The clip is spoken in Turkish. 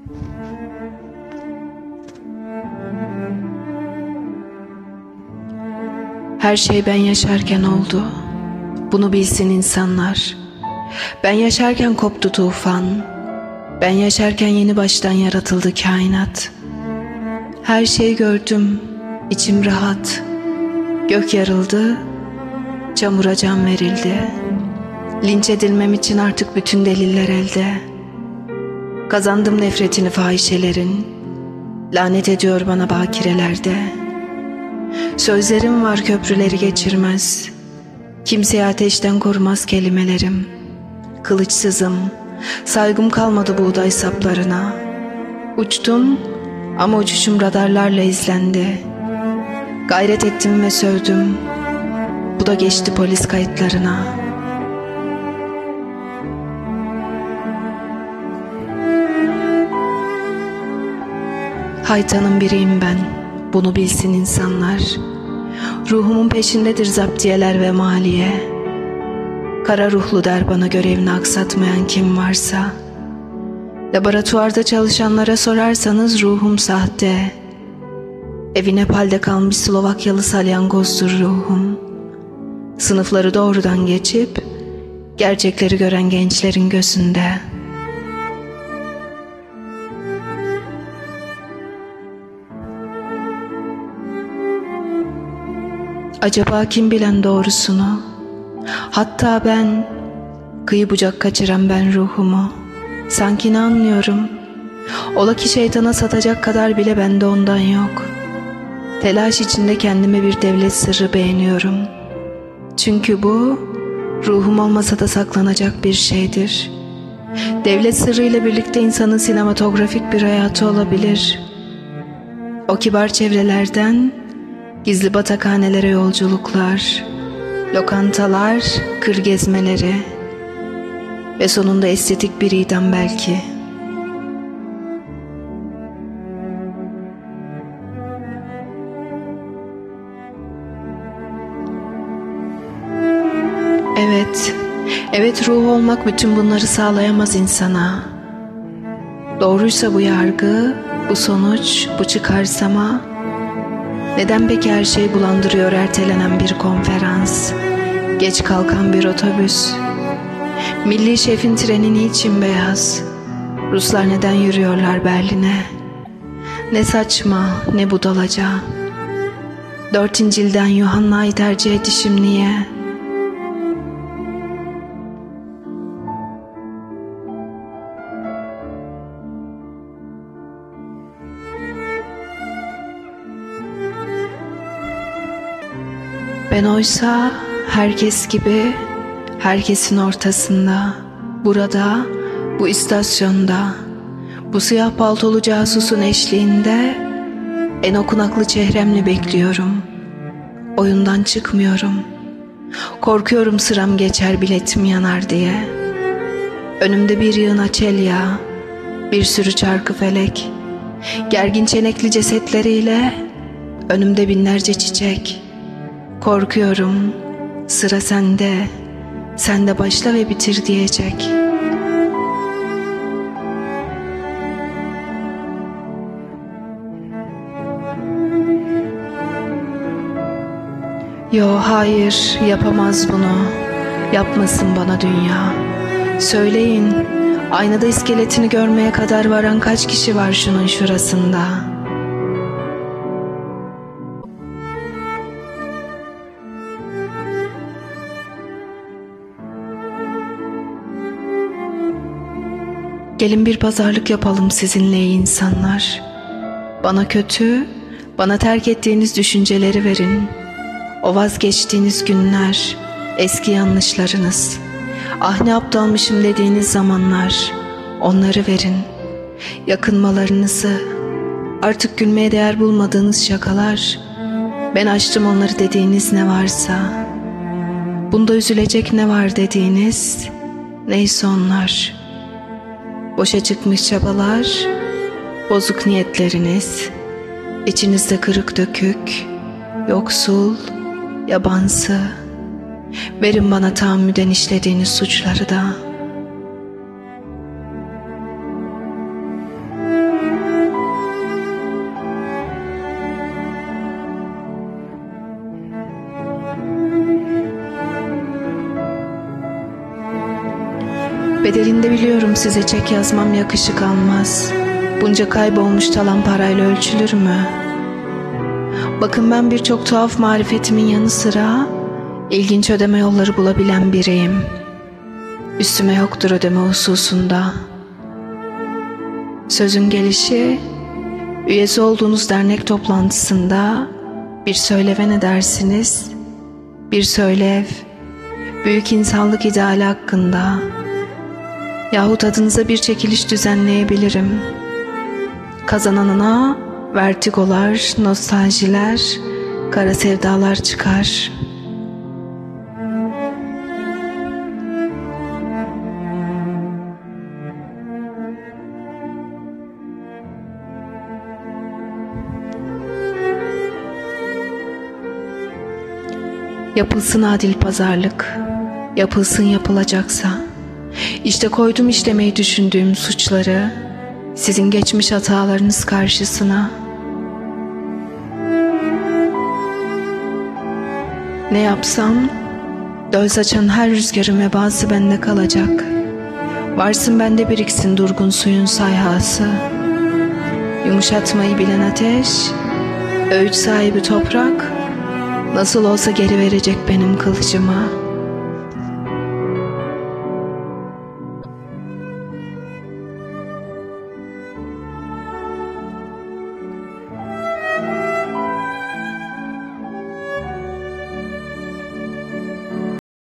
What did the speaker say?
Her şey ben yaşarken oldu. Bunu bilsin insanlar. Ben yaşarken koptu tufan. Ben yaşarken yeni baştan yaratıldı kainat. Her şeyi gördüm, içim rahat. Gök yarıldı, çamura can verildi. Linç edilmem için artık bütün deliller elde. Kazandım nefretini fahişelerin. Lanet ediyor bana bakirelerde. Sözlerim var köprüleri geçirmez. Kimseyi ateşten korumaz kelimelerim. Kılıçsızım, saygım kalmadı buğday saplarına. Uçtum ama uçuşum radarlarla izlendi. Gayret ettim ve sövdüm. Bu da geçti polis kayıtlarına. Haytanın biriyim ben, bunu bilsin insanlar. Ruhumun peşindedir zaptiyeler ve maliye. Kara ruhlu der bana görevini aksatmayan kim varsa. Laboratuvarda çalışanlara sorarsanız ruhum sahte. Evi Nepal'de kalmış Slovakyalı salyangozdur ruhum. Sınıfları doğrudan geçip gerçekleri gören gençlerin gözünde. Acaba kim bilen doğrusunu? Hatta ben, kıyı bucak kaçıran ben ruhumu. Sanki ne anlıyorum? Ola ki şeytana satacak kadar bile bende ondan yok. Telaş içinde kendime bir devlet sırrı beğeniyorum. Çünkü bu, ruhum olmasa da saklanacak bir şeydir. Devlet sırrıyla birlikte insanın sinematografik bir hayatı olabilir. O kibar çevrelerden gizli batakhanelere yolculuklar, lokantalar, kır gezmeleri ve sonunda estetik bir idam belki. Evet ruh olmak bütün bunları sağlayamaz insana. Doğruysa bu yargı, bu sonuç, bu çıkarsama, neden peki her şey bulandırıyor ertelenen bir konferans, geç kalkan bir otobüs? Milli şefin treni niçin beyaz? Ruslar neden yürüyorlar Berlin'e? Ne saçma, ne budalaca. 4 İncil'den Yuhanna'yı tercih edişim niye? Ben oysa herkes gibi, herkesin ortasında, burada, bu istasyonda, bu siyah paltolu casusun eşliğinde, en okunaklı çehremle bekliyorum. Oyundan çıkmıyorum. Korkuyorum sıram geçer biletim yanar diye. Önümde bir yığın açelya, bir sürü çarkı felek, gergin çenekli cesetleriyle, önümde binlerce çiçek. Korkuyorum, sıra sende, sen de başla ve bitir diyecek. Yo hayır, yapamaz bunu, yapmasın bana dünya. Söyleyin, aynada iskeletini görmeye kadar varan kaç kişi var şunun şurasında? Gelin bir pazarlık yapalım sizinle iyi insanlar. Bana kötü, bana terk ettiğiniz düşünceleri verin. O vazgeçtiğiniz günler, eski yanlışlarınız, ah ne aptalmışım dediğiniz zamanlar, onları verin. Yakınmalarınızı, artık gülmeye değer bulmadığınız şakalar, ben açtım onları dediğiniz ne varsa, bunda üzülecek ne var dediğiniz, neyse onlar. Boşa çıkmış çabalar, bozuk niyetleriniz, içinizde kırık dökük, yoksul, yabansı. Verin bana tahammüden işlediğiniz suçları da. Bedelinde biliyorum size çek yazmam yakışık almaz. Bunca kaybolmuş talan parayla ölçülür mü? Bakın ben birçok tuhaf marifetimin yanı sıra ilginç ödeme yolları bulabilen biriyim. Üstüme yoktur ödeme hususunda. Sözün gelişi, üyesi olduğunuz dernek toplantısında bir söyleven edersiniz, bir söylev, büyük insanlık ideali hakkında yahut adınıza bir çekiliş düzenleyebilirim. Kazananına vertigolar, nostaljiler, kara sevdalar çıkar. Yapılsın adil pazarlık, yapılsın yapılacaksa. İşte koydum işlemeyi düşündüğüm suçları sizin geçmiş hatalarınız karşısına. Ne yapsam, döl saçan her rüzgarın vebası bende kalacak. Varsın bende biriksin durgun suyun sayhası. Yumuşatmayı bilen ateş, öğüt sahibi toprak, nasıl olsa geri verecek benim kılıcıma.